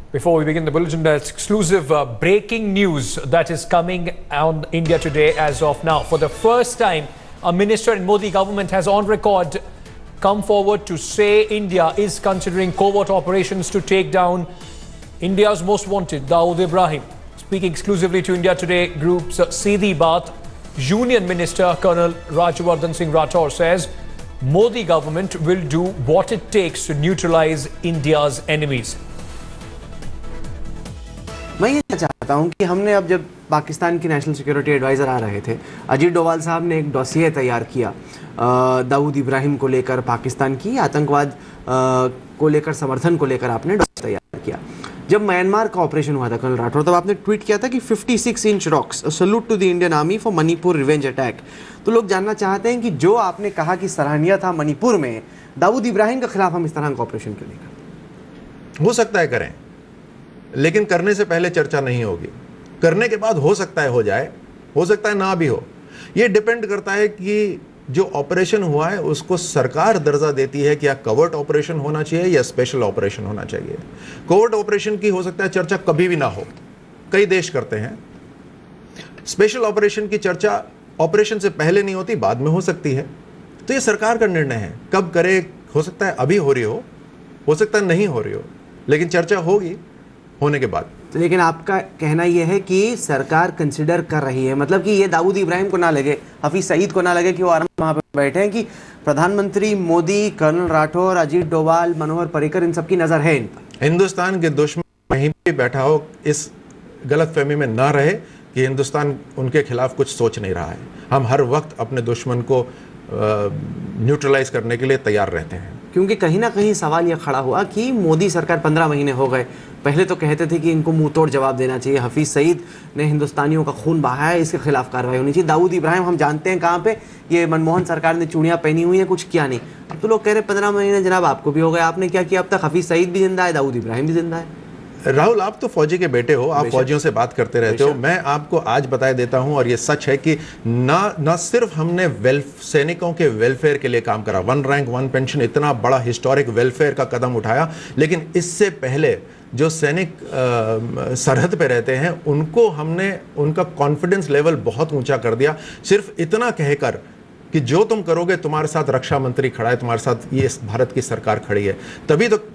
Before we begin the bulletin, there's exclusive breaking news that is coming on India Today as of now. For the first time, a minister in Modi government has on record come forward to say India is considering covert operations to take down India's most wanted, Dawood Ibrahim. Speaking exclusively to India Today Group's Seedhi Baat, Union Minister Colonel Rajyavardhan Singh Rathore says Modi government will do what it takes to neutralize India's enemies. मैं ये चाहता हूँ कि हमने अब जब पाकिस्तान की national security adviser आ रहे थे, अजीत डोवाल साहब ने एक डॉसिए तैयार किया दाऊद इब्राहिम को लेकर, पाकिस्तान की आतंकवाद को लेकर, समर्थन को लेकर आपने डॉसिए तैयार किया। जब म्यांमार का ऑपरेशन हुआ था कर्नल राठौर, तब आपने ट्वीट किया था कि 56 inch rocks, salute to the Indian army for Manipur revenge attack. तो लोग जानना चाहते हैं कि जो आपने कहा कि सराहनीय था मणिपुर में, दाऊद इब्राहिम के खिलाफ हम इस तरह का ऑपरेशन क्यों नहीं करते? हो सकता है करें, लेकिन करने से पहले चर्चा नहीं होगी। करने के बाद हो सकता है हो जाए, हो सकता है ना भी हो। ये डिपेंड करता है कि जो ऑपरेशन हुआ है उसको सरकार दर्जा देती है कि या कवर्ट ऑपरेशन होना चाहिए या स्पेशल ऑपरेशन होना चाहिए। कवर्ट ऑपरेशन की हो सकता है चर्चा कभी भी ना हो, कई देश करते हैं। स्पेशल ऑपरेशन की चर्चा ऑपरेशन से पहले नहीं होती, बाद में हो सकती है। तो ये सरकार का निर्णय है, कब करे। हो सकता है अभी हो रही हो सकता है नहीं हो रही हो, लेकिन चर्चा होगी होने के बाद। तो लेकिन आपका कहना यह है कि सरकार कंसिडर कर रही है, मतलब कि ये दाऊद इब्राहिम को ना लगे, हफीज सईद को ना लगे कि वो आराम वहाँ पे बैठे हैं, कि प्रधानमंत्री मोदी, कर्नल राठौर, अजीत डोवाल, मनोहर पर्रिकर, इन सबकी नज़र है इन पर। हिंदुस्तान के दुश्मन कहीं भी बैठा हो, इस गलत फहमी में ना रहे कि हिंदुस्तान उनके खिलाफ कुछ सोच नहीं रहा है। हम हर वक्त अपने दुश्मन को न्यूट्रलाइज करने के लिए तैयार रहते हैं। क्योंकि कहीं ना कहीं सवाल यह खड़ा हुआ कि मोदी सरकार 15 महीने हो गए, पहले तो कहते थे कि इनको मुंह तोड़ जवाब देना चाहिए, हफीज सईद ने हिंदुस्तानियों का खून बहाया है, इसके खिलाफ कार्रवाई होनी चाहिए। दाऊद इब्राहिम हम जानते हैं कहाँ पे, ये मनमोहन सरकार ने चूड़ियाँ पहनी हुई हैं, कुछ किया नहीं। अब तो लोग कह रहे 15 महीने जनाब आपको भी हो गए, आपने क्या किया अब तक? हफीज सईद भी जिंदा है, दाऊद इब्राहिम भी जिंदा है। राहुल, आप तो फौजी के बेटे हो, आप फौजियों से बात करते रहते हो। मैं आपको आज बताए देता हूं, और ये सच है कि ना सिर्फ हमने सैनिकों के वेलफेयर के लिए काम करा, 1 रैंक 1 पेंशन, इतना बड़ा हिस्टोरिक वेलफेयर का कदम उठाया, लेकिन इससे पहले जो सैनिक सरहद पे रहते हैं उनको हमने उनका कॉन्फिडेंस लेवल बहुत ऊंचा कर दिया। सिर्फ इतना कहकर कि जो तुम करोगे, तुम्हारे साथ रक्षा मंत्री खड़ा है, तुम्हारे साथ ये भारत की सरकार खड़ी है। तभी तो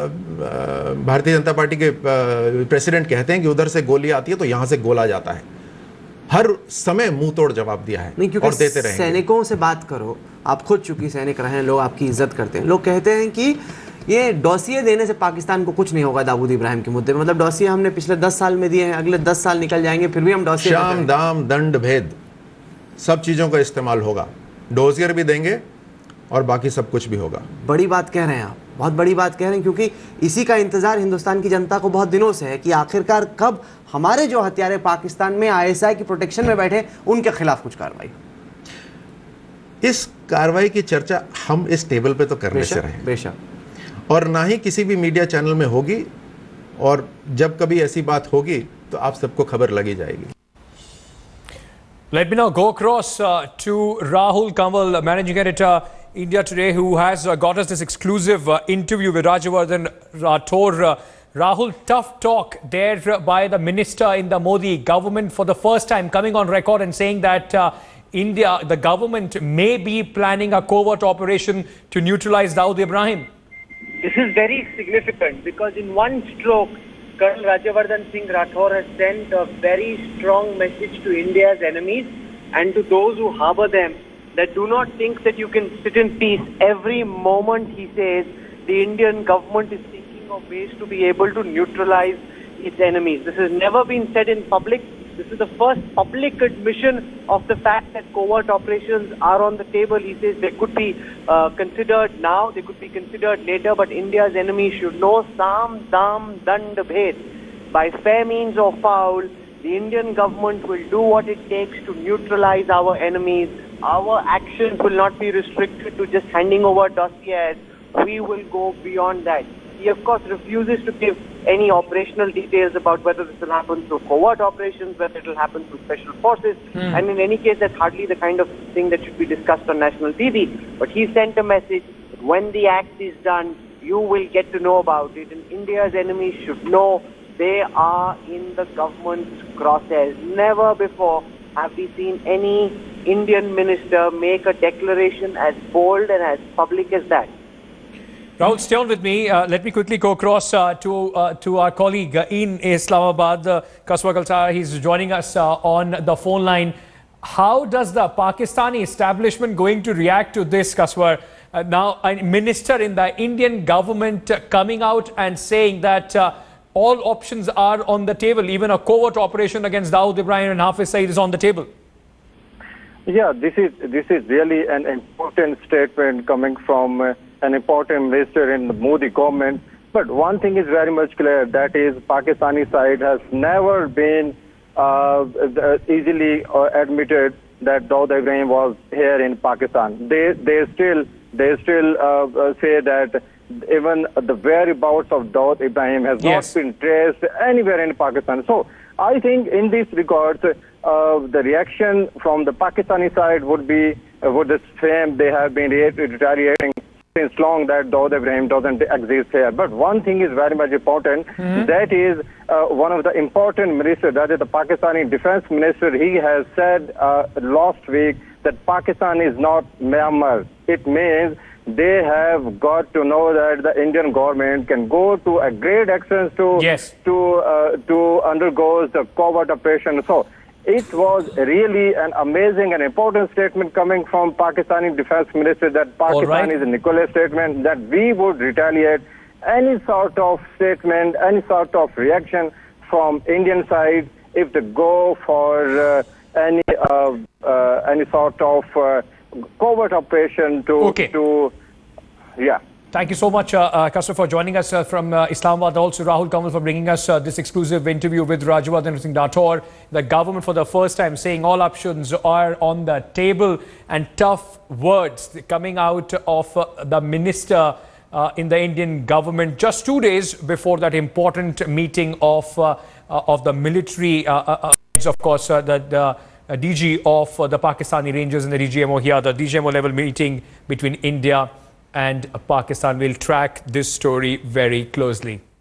भारतीय जनता पार्टी के प्रेसिडेंट कहते हैं कि उधर से गोली आती है तो यहां से गोला जाता है। हर समय मुंह तोड़ जवाब दिया है और देते रहेंगे। सैनिकों से बात करो, आप खुद चूंकि सैनिक रहे हैं, लोग आपकी इज्जत करते हैं। लोग कहते हैं कि ये डॉसिए देने से पाकिस्तान को कुछ नहीं होगा दाऊद इब्राहिम के मुद्दे में। मतलब डॉसिए हमने पिछले 10 साल में दिए हैं, अगले 10 साल निकल जाएंगे, फिर भी हम डॉसिए, शाम दाम दंड भेद सब चीजों का इस्तेमाल होगा। डोजियर भी देंगे और बाकी सब कुछ भी होगा। बड़ी बात कह रहे हैं आप, बहुत बड़ी बात कह रहे हैं, क्योंकि इसी का इंतजार हिंदुस्तान की जनता को बहुत दिनों से है कि आखिरकार कब हमारे जो हथियारे पाकिस्तान में ISI की प्रोटेक्शन में बैठे, उनके खिलाफ कुछ कार्रवाई। इस कार्रवाई की चर्चा हम इस टेबल पे तो करने से रहे, बेशक, और ना ही किसी भी मीडिया चैनल में होगी, और जब कभी ऐसी बात होगी तो आप सबको खबर लगी जाएगी। Let me now go across to Rahul Kanwal, Managing Editor, India Today, who has got us this exclusive interview with Rajyavardhan Rathore. Rahul, tough talk there by the minister in the Modi government for the first time, coming on record and saying that India, the government, may be planning a covert operation to neutralize Dawood Ibrahim. This is very significant because in one stroke, Colonel Rajyavardhan Singh Rathore has sent a very strong message to India's enemies and to those who harbor them, that do not think that you can sit in peace. Every moment, he says, the Indian government is thinking of ways to be able to neutralize its enemies. This has never been said in public. This is the first public admission of the fact that covert operations are on the table. He says they could be considered now, they could be considered later, but India's enemies should know Sam, Dam, Dand, Bhed. By fair means or foul, the Indian government will do what it takes to neutralize our enemies. Our actions will not be restricted to just handing over dossiers. We will go beyond that. He, of course, refuses to give any operational details about whether this will happen through covert operations, whether it will happen through special forces. And in any case, that's hardly the kind of thing that should be discussed on national TV. But he sent a message that when the act is done, you will get to know about it. And India's enemies should know they are in the government's crosshairs. Never before have we seen any Indian minister make a declaration as bold and as public as that. Rahul, stay on with me. Let me quickly go across to our colleague in Islamabad, Kaswar Khalsa. He's joining us on the phone line. How does the Pakistani establishment going to react to this, Kaswar? Now, a minister in the Indian government coming out and saying that all options are on the table. Even a covert operation against Dawood Ibrahim and Hafiz Saeed is on the table. Yeah, this is really an important statement coming from an important minister in the Modi government. But one thing is very much clear, that is Pakistani side has never been easily admitted that Dawood Ibrahim was here in Pakistan. They still say that even the whereabouts of Dawood Ibrahim has not been traced anywhere in Pakistan. So I think in this regard, the reaction from the Pakistani side would be the same. They have been retaliating since long that Dawood Ibrahim doesn't exist here. But one thing is very much important. That is one of the important ministers, that is the Pakistani defense minister. He has said last week that Pakistan is not Myanmar. It means they have got to know that the Indian government can go to a great extent to undergo the covert operation. So it was really an amazing and important statement coming from Pakistani defense minister, that Pakistan is a Nicholas statement, that we would retaliate any sort of statement, any sort of reaction from Indian side if they go for any sort of covert operation to Thank you so much, Kaswar, for joining us from Islamabad. Also, Rahul Kamal for bringing us this exclusive interview with Rajyavardhan Singh Rathore. The government, for the first time, saying all options are on the table, and tough words coming out of the minister in the Indian government just 2 days before that important meeting of the military, of course, the DG of the Pakistani Rangers and the DGMO here, the DGMO level meeting between India and Pakistan. Will track this story very closely.